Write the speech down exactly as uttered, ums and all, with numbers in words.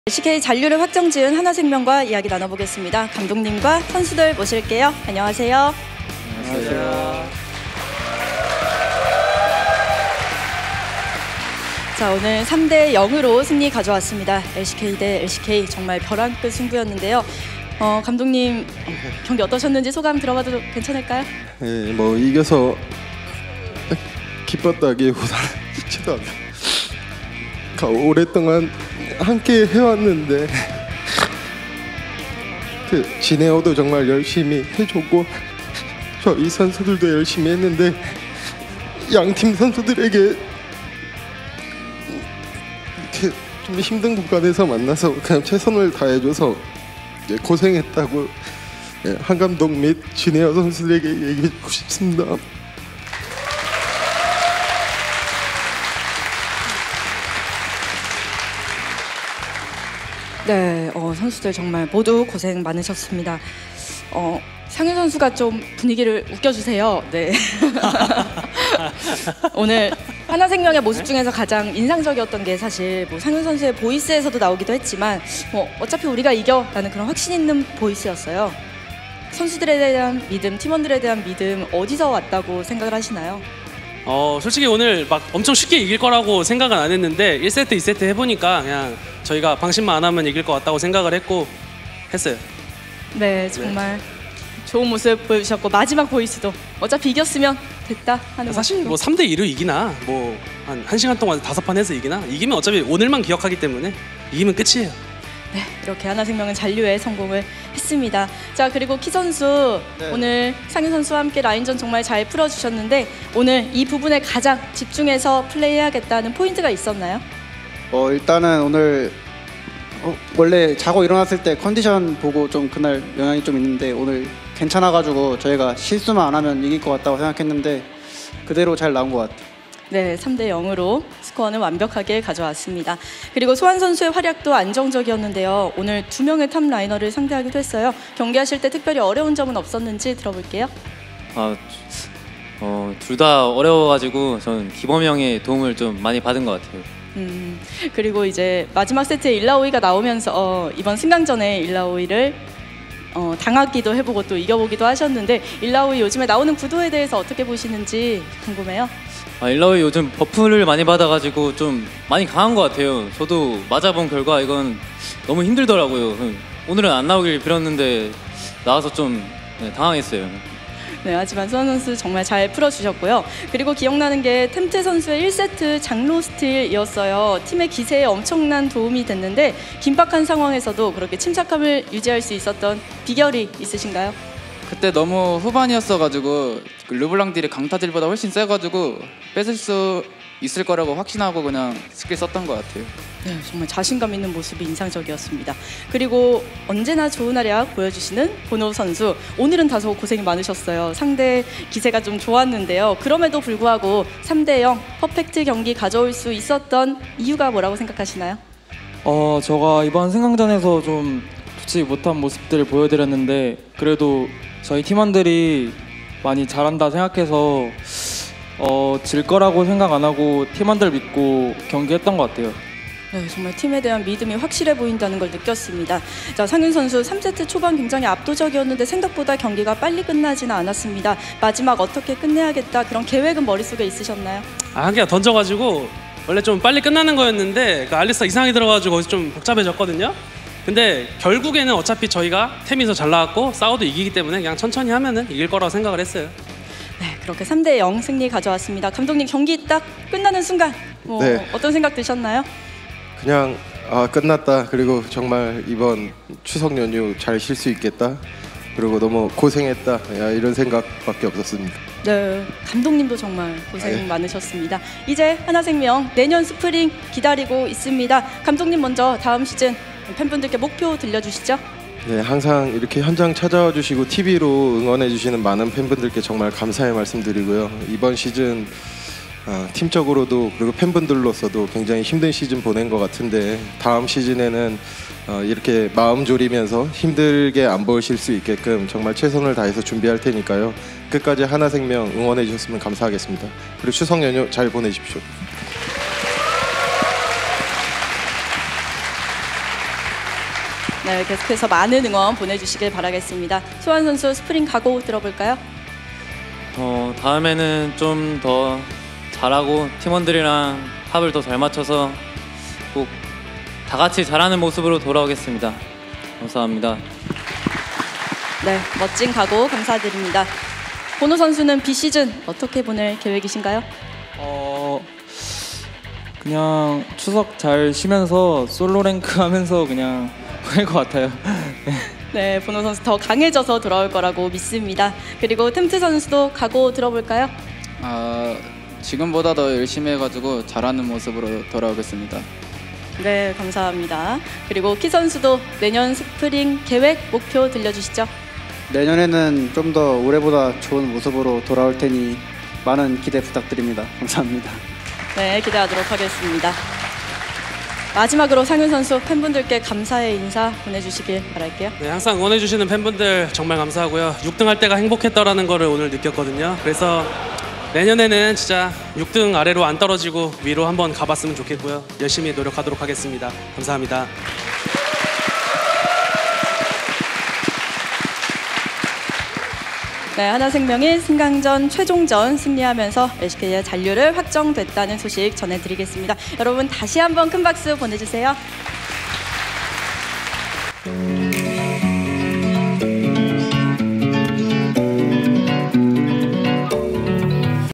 엘씨케이 잔류를 확정지은 하나생명과 이야기 나눠보겠습니다. 감독님과 선수들 모실게요. 안녕하세요. 안녕하세요. 자, 오늘 삼 대 영으로 승리 가져왔습니다. 엘씨케이 대 엘씨케이 정말 벼랑 끝 승부였는데요. 어, 감독님 경기 어떠셨는지 소감 들어봐도 괜찮을까요? 네, 뭐 이겨서 기뻤다기보다 지도 않아요. 오랫동안 함께 해왔는데 그 진에어도 정말 열심히 해줬고 저희 선수들도 열심히 했는데 양팀 선수들에게 좀 힘든 구간에서 만나서 그냥 최선을 다해줘서 고생했다고 한 감독 및 진에어 선수들에게 얘기해주고 싶습니다. 네, 어, 선수들 정말 모두 고생 많으셨습니다. 어, 상윤 선수가 좀 분위기를 웃겨주세요. 네. 오늘 하나생명의 모습 중에서 가장 인상적이었던 게 사실 뭐 상윤 선수의 보이스에서도 나오기도 했지만 뭐 어차피 우리가 이겨라는 그런 확신 있는 보이스였어요. 선수들에 대한 믿음, 팀원들에 대한 믿음 어디서 왔다고 생각을 하시나요? 어 솔직히 오늘 막 엄청 쉽게 이길 거라고 생각은 안 했는데 일 세트, 이 세트 해보니까 그냥 저희가 방심만 안 하면 이길 것 같다고 생각을 했고 했어요. 네, 정말 네. 좋은 모습 보여주셨고 마지막 보이스도 어차피 이겼으면 됐다 하는 사실 모습도. 뭐 삼 대 이로 이기나 뭐 한 한 시간 동안 다섯 판 해서 이기나 이기면 어차피 오늘만 기억하기 때문에 이기면 끝이에요. 네, 이렇게 하나생명은 잔류에 성공을 했습니다. 자, 그리고 키 선수 네. 오늘 상윤 선수와 함께 라인전 정말 잘 풀어주셨는데 오늘 이 부분에 가장 집중해서 플레이해야겠다는 포인트가 있었나요? 어 일단은 오늘 어, 원래 자고 일어났을 때 컨디션 보고 좀 그날 영향이 좀 있는데 오늘 괜찮아가지고 저희가 실수만 안 하면 이길 것 같다고 생각했는데 그대로 잘 나온 것 같아요. 네, 삼 대 영으로 스코어는 완벽하게 가져왔습니다. 그리고 소환 선수의 활약도 안정적이었는데요. 오늘 두 명의 탑 라이너를 상대하기도 했어요. 경기하실 때 특별히 어려운 점은 없었는지 들어볼게요. 아, 어, 둘 다 어려워가지고 저는 기범이 형의 도움을 좀 많이 받은 것 같아요. 음, 그리고 이제 마지막 세트에 일라오이가 나오면서 어, 이번 승강전에 일라오이를 어, 당하기도 해보고 또 이겨보기도 하셨는데 일라오이 요즘에 나오는 구도에 대해서 어떻게 보시는지 궁금해요. 아, 일라오이 요즘 버프를 많이 받아가지고 좀 많이 강한 것 같아요. 저도 맞아본 결과 이건 너무 힘들더라고요. 오늘은 안 나오길 빌었는데 나와서 좀 네, 당황했어요. 네, 하지만 수원 선수 정말 잘 풀어주셨고요. 그리고 기억나는 게 템트 선수의 일 세트 장로 스틸이었어요. 팀의 기세에 엄청난 도움이 됐는데 긴박한 상황에서도 그렇게 침착함을 유지할 수 있었던 비결이 있으신가요? 그때 너무 후반이었어가지고 그 르블랑딜이 강타딜보다 훨씬 세가지고 뺏을 수 있을 거라고 확신하고 그냥 스킬 썼던 것 같아요. 네, 정말 자신감 있는 모습이 인상적이었습니다. 그리고 언제나 좋은 활약 보여주시는 보노 선수. 오늘은 다소 고생이 많으셨어요. 상대 기세가 좀 좋았는데요. 그럼에도 불구하고 삼 대 영 퍼펙트 경기 가져올 수 있었던 이유가 뭐라고 생각하시나요? 어, 제가 이번 승강전에서 좀 좋지 못한 모습들을 보여드렸는데 그래도 저희 팀원들이 많이 잘한다 생각해서 어, 질 거라고 생각 안 하고 팀원들 믿고 경기했던 것 같아요. 네, 정말 팀에 대한 믿음이 확실해 보인다는 걸 느꼈습니다. 자, 상윤 선수 삼 세트 초반 굉장히 압도적이었는데 생각보다 경기가 빨리 끝나지는 않았습니다. 마지막 어떻게 끝내야겠다 그런 계획은 머릿속에 있으셨나요? 아, 한 개가 던져가지고 원래 좀 빨리 끝나는 거였는데 그 알리스가 이상하게 들어가지고 거기서 좀 복잡해졌거든요. 근데 결국에는 어차피 저희가 템이 더 잘 나왔고 싸워도 이기기 때문에 그냥 천천히 하면은 이길 거라고 생각을 했어요. 네, 그렇게 삼 대 영 승리 가져왔습니다. 감독님 경기 딱 끝나는 순간 뭐 네. 어떤 생각 드셨나요? 그냥 아 끝났다. 그리고 정말 이번 추석 연휴 잘 쉴 수 있겠다. 그리고 너무 고생했다. 야, 이런 생각밖에 없었습니다. 네, 감독님도 정말 고생 아, 예. 많으셨습니다. 이제 하나생명 내년 스프링 기다리고 있습니다. 감독님 먼저 다음 시즌 팬분들께 목표 들려주시죠. 네, 항상 이렇게 현장 찾아와 주시고 티비로 응원해 주시는 많은 팬분들께 정말 감사의 말씀드리고요. 이번 시즌 어, 팀적으로도 그리고 팬분들로서도 굉장히 힘든 시즌 보낸 것 같은데 다음 시즌에는 어, 이렇게 마음 졸이면서 힘들게 안 보실 수 있게끔 정말 최선을 다해서 준비할 테니까요. 끝까지 하나생명 응원해 주셨으면 감사하겠습니다. 그리고 추석 연휴 잘 보내십시오. 네, 계속해서 많은 응원 보내주시길 바라겠습니다. 소환 선수 스프링 각오 들어볼까요? 어, 다음에는 좀 더 잘하고 팀원들이랑 합을 더 잘 맞춰서 꼭 다 같이 잘하는 모습으로 돌아오겠습니다. 감사합니다. 네, 멋진 각오 감사드립니다. 보노 선수는 비시즌 어떻게 보낼 계획이신가요? 어 그냥 추석 잘 쉬면서 솔로 랭크 하면서 그냥 보낼 것 같아요. 네, 보노 선수 더 강해져서 돌아올 거라고 믿습니다. 그리고 템트 선수도 각오 들어볼까요? 아, 지금보다 더 열심히 해가지고 잘하는 모습으로 돌아오겠습니다. 네, 감사합니다. 그리고 키 선수도 내년 스프링 계획, 목표 들려주시죠. 내년에는 좀 더 올해보다 좋은 모습으로 돌아올 테니 많은 기대 부탁드립니다. 감사합니다. 네, 기대하도록 하겠습니다. 마지막으로 상윤 선수 팬분들께 감사의 인사 보내주시길 바랄게요. 네, 항상 응원해주시는 팬분들 정말 감사하고요. 육 등 할 때가 행복했다라는 거를 오늘 느꼈거든요. 그래서 내년에는 진짜 육 등 아래로 안 떨어지고 위로 한번 가봤으면 좋겠고요. 열심히 노력하도록 하겠습니다. 감사합니다. 네, 하나생명이 승강전 최종전 승리하면서 엘시케이의 잔류를 확정됐다는 소식 전해드리겠습니다. 여러분 다시 한번 큰 박수 보내주세요.